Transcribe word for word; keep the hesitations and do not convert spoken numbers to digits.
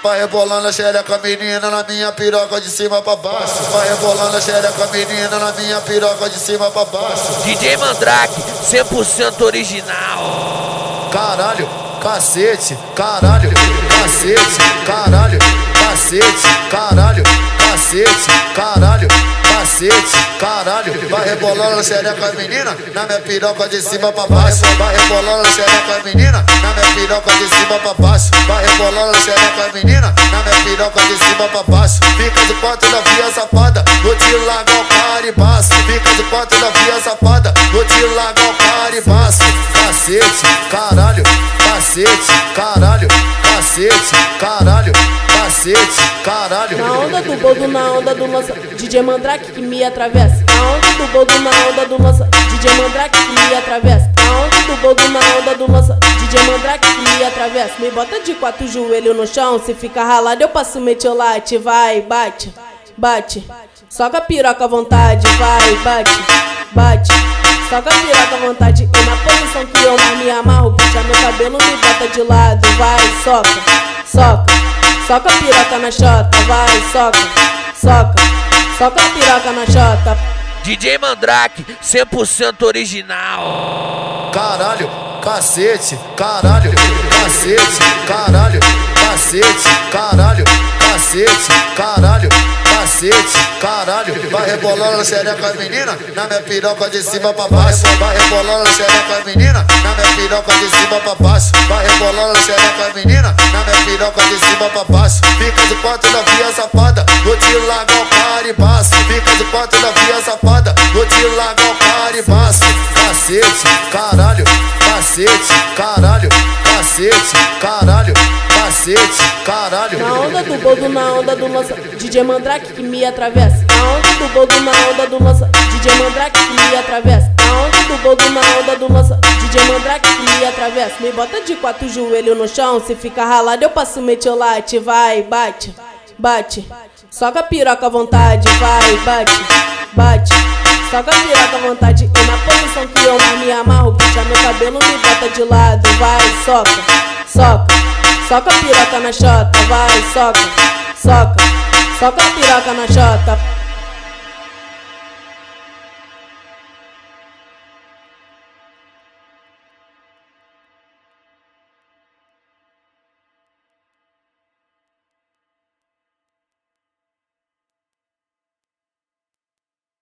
vai rebolando a xereca menina na minha piroca de cima pra baixo. Vai rebolando a xereca menina na minha piroca de cima pra baixo. D J Mandrake, cem por cento original. Caralho, cacete, caralho, cacete, caralho, cacete, caralho, cacete, caralho, cacete, caralho. Vai rebolando a xereca menina na minha piroca de cima pra baixo. Vai rebolando a xereca menina na minha piroca de cima pra baixo. Vai rebolando a xereca menina na minha piroca de cima pra baixo. Fica de quatro na via safada, vou te largar o caribaço. Fica de quatro na via safada, vou te largar o caribaço. Cacete, caralho, cacete, caralho, cacete, caralho, cacete, caralho. Na onda do boldo, na onda do lança, D J Mandrake que me atravessa. Na onda do boldo, na onda do lança, D J Mandrake que me atravessa. Na onda do boldo, na onda do lança, D J Mandrake que me atravessa. Me bota de quatro joelhos no chão, se fica ralado eu passo metiolate. Vai, bate, bate, soca a piroca à vontade. Vai, bate, bate, soca a piroca à vontade. E na posição que eu mais me amarro, puxa meu cabelo, me bota de lado. Vai, soca, soca, soca a piroca na chota. Vai, soca, soca, soca a piroca na chota. D J Mandrake, cem por cento original. Caralho, cacete, caralho, cacete, caralho, cacete, caralho, cacete, caralho, cacete, caralho. Vai rebolando a xereca menina na minha piroca de cima pra baixo. Vai rebolando a xereca menina na minha piroca de cima pra baixo. Vai rebolando a xereca menina na minha piroca de cima pra baixo. Fica de quatro na via safada, vou te largar o caribaço. Fica de quatro na via safada, vou te largar o caribaço. Cacete, caralho, cacete, caralho, cacete, caralho, cacete, caralho. Na onda do boldo, na onda do lança, D J Mandrake que me atravessa. Na onda do boldo, na onda do lança, D J Mandrake que me atravessa. Na onda do boldo, na onda do lança, D J Mandrake que me atravessa. Me bota de quatro joelhos no chão, se fica ralado eu passo metiolate. Vai, bate, bate, soca a piroca à vontade. Vai, bate, bate, soca a piroca à vontade. E na posição que eu mais me amarro, puxa meu cabelo, me bota de lado. Vai, soca, soca, soca a piroca na chota. Vai, soca, soca, soca a piroca na chota.